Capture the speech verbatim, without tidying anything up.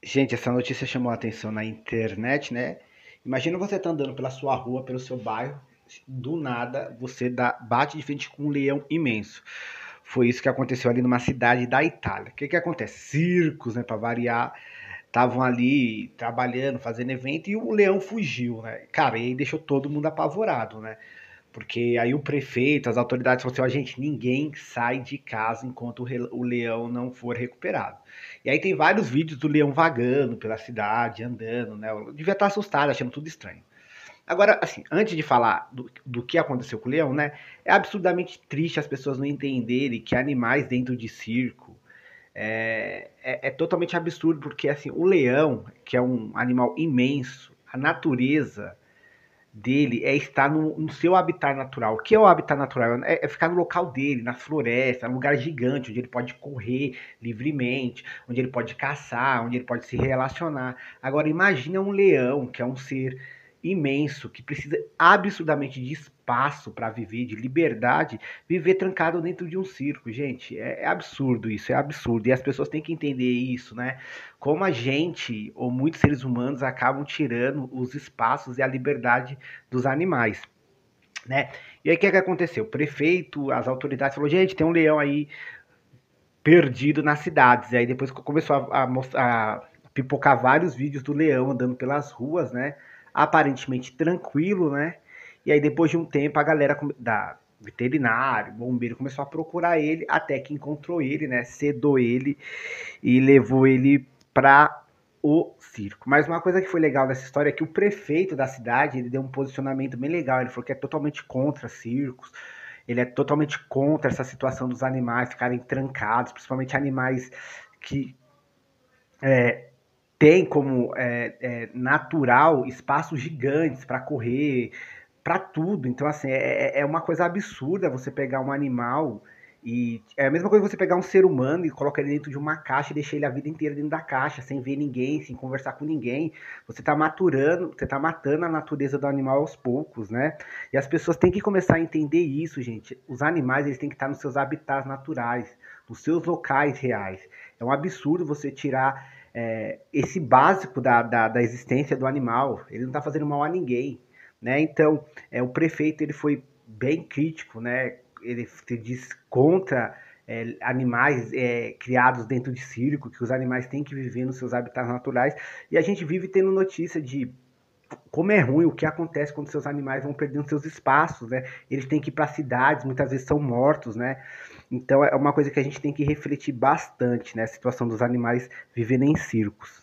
Gente, essa notícia chamou a atenção na internet, né? Imagina você tá andando pela sua rua, pelo seu bairro, do nada você dá, bate de frente com um leão imenso. Foi isso que aconteceu ali numa cidade da Itália. O que que acontece? Circos, né, para variar, estavam ali trabalhando, fazendo evento e o leão fugiu, né? Cara, e aí deixou todo mundo apavorado, né? Porque aí o prefeito, as autoridades falaram assim, ó, gente, ninguém sai de casa enquanto o, re- o leão não for recuperado. E aí tem vários vídeos do leão vagando pela cidade, andando, né? Eu devia estar assustado, achando tudo estranho. Agora, assim, antes de falar do, do que aconteceu com o leão, né? É absurdamente triste as pessoas não entenderem que animais dentro de circo é, é, é totalmente absurdo, porque assim, o leão, que é um animal imenso, a natureza dele é estar no, no seu habitat natural. O que é o habitat natural? É, é ficar no local dele, na floresta, num lugar gigante, onde ele pode correr livremente, onde ele pode caçar, onde ele pode se relacionar. Agora, imagina um leão, que é um ser imenso, que precisa absurdamente de espaço para viver, de liberdade, viver trancado dentro de um circo, gente. É, é absurdo isso, é absurdo. E as pessoas têm que entender isso, né? Como a gente, ou muitos seres humanos, acabam tirando os espaços e a liberdade dos animais, né? E aí o que, que aconteceu? O prefeito, as autoridades falou, gente, tem um leão aí perdido nas cidades. E aí depois começou a, a, mostrar, a pipocar vários vídeos do leão andando pelas ruas, né? Aparentemente tranquilo, né? E aí depois de um tempo a galera da veterinário, bombeiro começou a procurar ele até que encontrou ele, né? Sedou ele e levou ele para o circo. Mas uma coisa que foi legal nessa história é que o prefeito da cidade, ele deu um posicionamento bem legal, ele falou que é totalmente contra circos, ele é totalmente contra essa situação dos animais ficarem trancados, principalmente animais que têm como é, é, natural espaços gigantes para correr, para tudo. Então, assim, é, é é uma coisa absurda você pegar um animal e é a mesma coisa que você pegar um ser humano e colocar ele dentro de uma caixa e deixar ele a vida inteira dentro da caixa, sem ver ninguém, sem conversar com ninguém. Você está maturando, você está matando a natureza do animal aos poucos, né? E as pessoas têm que começar a entender isso, gente. Os animais, eles têm que estar nos seus habitats naturais, nos seus locais reais. É um absurdo você tirar é, esse básico da, da, da existência do animal. Ele não está fazendo mal a ninguém, né? Então, é, o prefeito ele foi bem crítico, né? Ele se diz contra é, animais é, criados dentro de circo, que os animais têm que viver nos seus habitats naturais. E a gente vive tendo notícia de como é ruim o que acontece quando seus animais vão perdendo seus espaços, né? Eles têm que ir para cidades, muitas vezes são mortos, né? Então é uma coisa que a gente tem que refletir bastante, né? A situação dos animais vivendo em circos.